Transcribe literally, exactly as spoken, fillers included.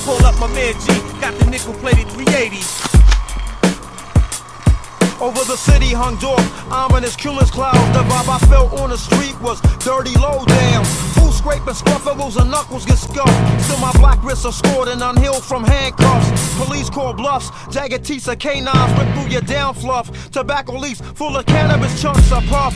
Call up my man G, got the nickel-plated three eighty. Over the city hung dark, ominous cumulus clouds. The vibe I felt on the street was dirty low down. Food scraping, scuff elbows and knuckles get scuffed. Still my black wrists are scored and unhealed from handcuffs. Police call bluffs, jagged teeth of canines rip through your down fluff. Tobacco leaves full of cannabis chunks I puff.